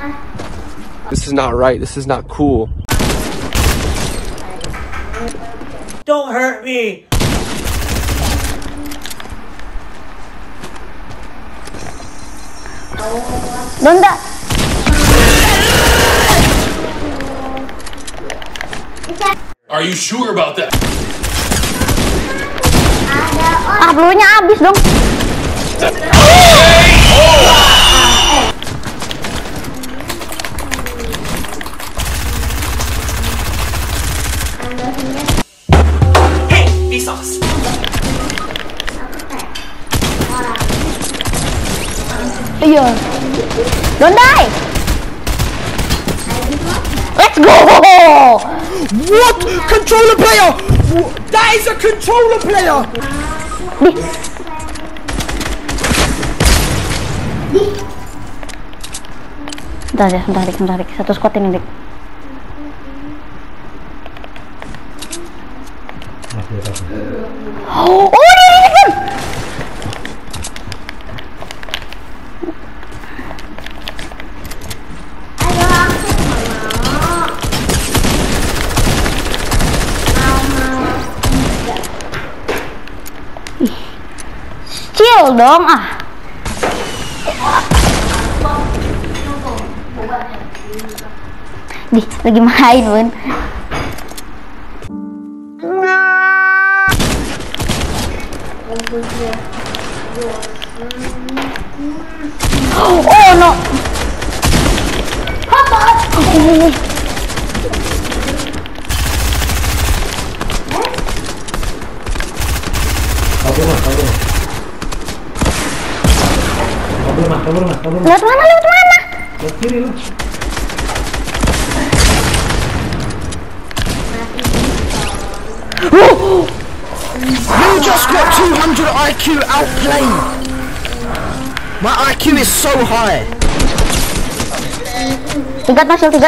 This is not right. This is not cool. Don't hurt me. Donda. Are you sure about that? Ah, pelurunya habis dong. Hey, Vsauce. Iya. Don't die. Let's go. What? Controller player! That is a controller player! Bentar, Dik. Satu squad ini, Dik. Oh, ini kan. Chill dong, ah. Di, lagi main, Bun. Oh no. Apa? Kabur mas. Lewat mana? Lewat kiri lu. You just got 200 IQ outplayed. My IQ is so high. Tiga no shield.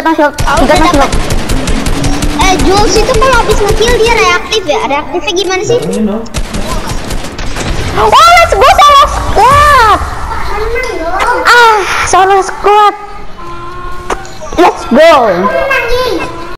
Jules itu kalau habis nge-kill dia reaktif ya? Reaktifnya gimana sih? Oh, let's go solo squad. Let's go.